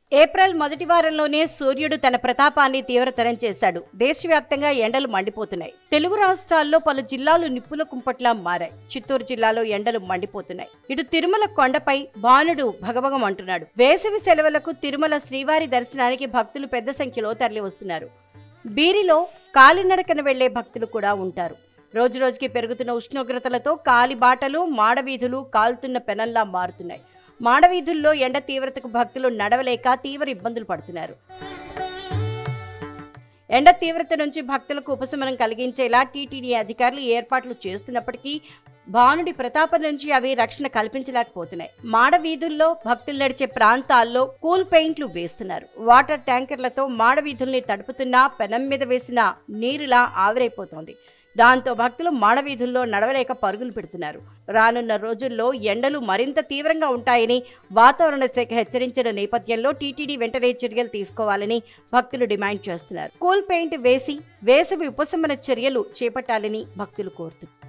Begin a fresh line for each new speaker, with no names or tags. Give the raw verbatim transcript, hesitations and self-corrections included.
April మొదటి వారంలోనే సూర్యుడు తన ప్రతాపాన్ని తీవ్రతరం చేశాడు. దేశవ్యాప్తంగా ఎండలు మండిపోతున్నాయి. తెలుగు రాష్ట్రాల్లో పలు జిల్లాలు నిప్పుల కుంపట్లా మారాయి. చిత్తూరు జిల్లాలో ఎండలు మండిపోతున్నాయి. ఇటు తిరుమల కొండపై భానుడు భగభగం అంటున్నాడు. వేసవి సెలవులకు తిరుమల శ్రీవారి దర్శనానికి భక్తులు పెద్ద సంఖ్యలో తరలి వస్తున్నారు. బీరిలో కాలినడకన వెళ్లే భక్తులు కూడా ఉంటారు. రోజు రోజుకి పెరుగుతున్న ఉష్ణోగ్రతలతో కాలిబాటలు, మాడవీధులు కాలుతున్న పెనంలా మారుతున్నాయి. మాడవీధుల్లో ఎండ తీవ్రతకు భక్తులు నడవలేక తీవ్ర ఇబ్బందులు పడుతున్నారు. ఎండ తీవ్రత నుంచి భక్తులకు ఉపశమనం కలిగించేలా టీటీడీ అధికారులు ఏర్పాట్లు చేస్తున్నప్పటికీ భానుడి ప్రతాపం నుంచి అవి రక్షణ కల్పించలేకపోతున్నాయి. మాడవీధుల్లో భక్తులు నడిచే ప్రాంతాల్లో కూల్ పెయింట్లు వేస్తున్నారు. వాటర్ ట్యాంకర్లతో మాడవీధుల్ని తడుపుతున్నా పెనం మీద వేసిన నీరులా ఆవిరైపోతోంది. దాంతో భక్తులు మాడవీధుల్లో నడవలేక పరుగులు పెడుతున్నారు. రానున్న రోజుల్లో ఎండలు మరింత తీవ్రంగా ఉంటాయని వాతావరణ శాఖ హెచ్చరించిన నేపథ్యంలో టీటీడీ వెంటనే చర్యలు తీసుకోవాలని భక్తులు డిమాండ్ చేస్తున్నారు. కూల్ పెయింట్ వేసి వేసవి ఉపశమన చర్యలు చేపట్టాలని భక్తులు కోరుతున్నారు.